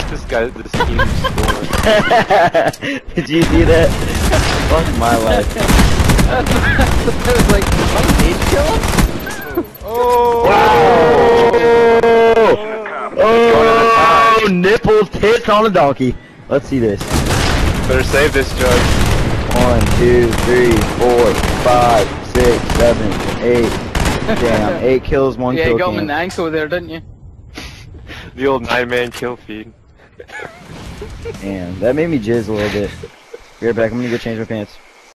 this guy, this team score. Did you see that? Fuck my life. I was like, did kill him? Oh! Wow! Oh! Nipples, tits on a donkey. Let's see this. Better save this, Jug. 1, 2, 3, 4, 5, 6, 7, 8. Damn, 8 kills, 1 Yeah, kill you got him in cam. the ankle there, didn't you? The old 9-man kill feed. Damn, that made me jizz a little bit. Be right back, I'm gonna go change my pants.